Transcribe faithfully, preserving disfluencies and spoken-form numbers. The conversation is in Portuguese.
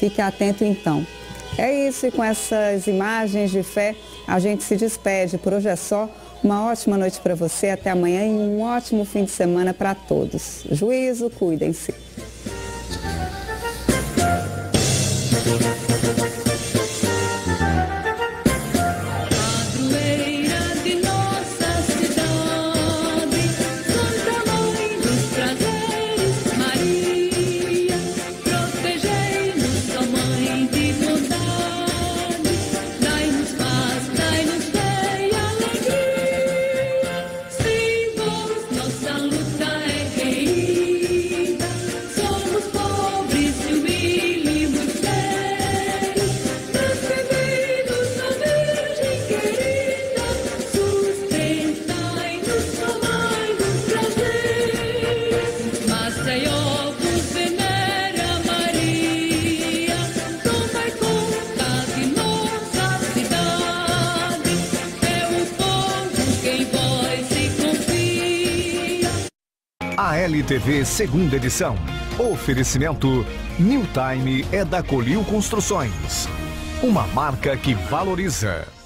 Fique atento então. É isso, e com essas imagens de fé, a gente se despede. Por hoje é só. Uma ótima noite para você, até amanhã e um ótimo fim de semana para todos. Juízo, cuidem-se. A L T V segunda edição. Oferecimento New Time é da Colil Construções. Uma marca que valoriza.